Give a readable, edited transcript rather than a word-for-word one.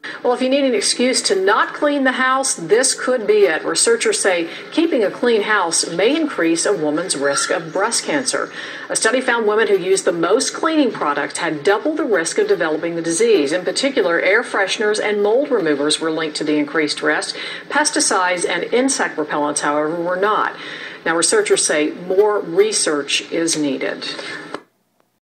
Well, if you need an excuse to not clean the house, this could be it. Researchers say keeping a clean house may increase a woman's risk of breast cancer. A study found women who used the most cleaning products had double the risk of developing the disease. In particular, air fresheners and mold removers were linked to the increased risk. Pesticides and insect repellents, however, were not. Now, researchers say more research is needed.